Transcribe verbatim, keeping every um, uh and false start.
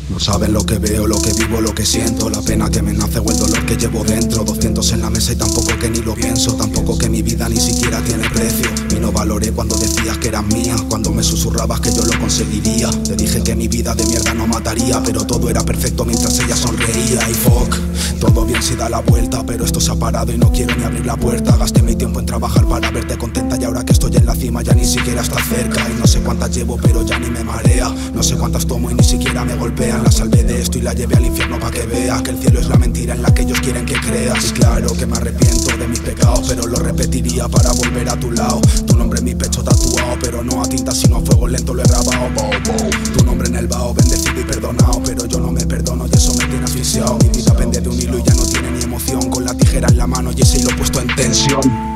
No saben lo que veo, lo que vivo, lo que siento, la pena que me nace o el dolor que llevo dentro. Doscientos en la mesa y tampoco que ni lo pienso, tampoco que mi vida ni siquiera tiene precio. Y no valoré cuando decías que eras mía, cuando me susurrabas que yo lo conseguiría. Te dije que mi vida de mierda no mataría, pero todo era perfecto mientras ella sonreía. Y fuck, todo bien si da la vuelta, pero esto se ha parado y no quiero ni abrir la puerta. Gasté mi tiempo en trabajar para verte contenta y ahora que estoy en la cima ya ni siquiera está cerca. Y no sé cuántas llevo pero ya ni me marea, no sé cuántas tomo y ni siquiera me golpean. La salvé de esto y la llevé al infierno pa' que veas que el cielo es la mentira en la que ellos quieren que creas. Y claro que me arrepiento de mis pecados, pero lo repetiría para volver a tu lado. Tu nombre en mi pecho tatuado, pero no a tinta sino a fuego lento lo he grabado. Bow, bow. Tu nombre en el vaho, bendecido y perdonado, pero yo no me perdono y eso me tiene asfixiado. Mi vida pende de un hilo y ya no tiene ni emoción, con la tijera en la mano y ese hilo puesto en tensión.